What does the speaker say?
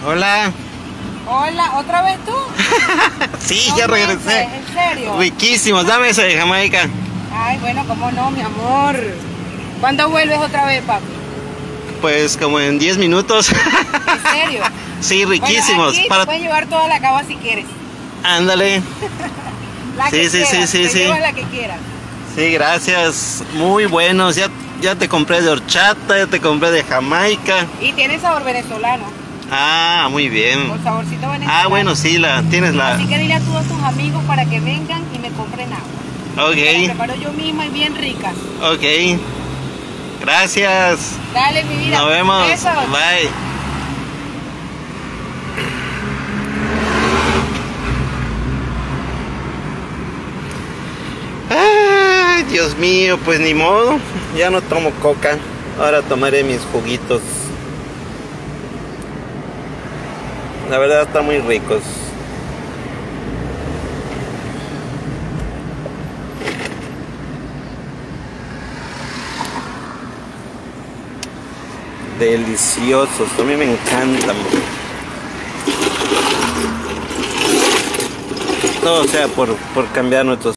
Hola. Hola, ¿otra vez tú? Sí, No ya inventes, regresé. ¿en serio? Riquísimos, dame ese de Jamaica. Ay, bueno, cómo no, mi amor. ¿Cuándo vuelves otra vez, papi? Pues como en 10 minutos. ¿En serio? Sí, riquísimos. Bueno, aquí te puedes llevar toda la cava si quieres. Ándale. La Sí, que sí, quieras, sí, te sí. llevas la que quieras. Sí, gracias. Muy buenos. Ya te compré de horchata, ya te compré de Jamaica. Y tiene sabor venezolano, Ah, muy bien. con saborcito venezolano. Ah, bueno, sí, tienes la... Así que dile a todos tus amigos para que vengan y me compren agua. Ok, La preparo yo misma y bien rica. ok. Gracias. Dale, mi vida. Nos vemos. Besos. Bye. Ay, Dios mío, pues ni modo. Ya no tomo coca. Ahora tomaré mis juguitos. La verdad están muy ricos. Deliciosos, a mí me encantan. Todo sea por cambiar nuestros